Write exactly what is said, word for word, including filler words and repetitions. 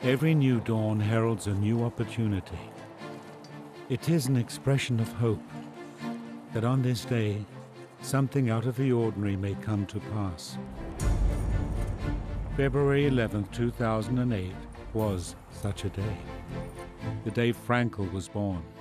Every new dawn heralds a new opportunity. It is an expression of hope that on this day, something out of the ordinary may come to pass. February eleventh, two thousand eight was such a day, the day Frankel was born.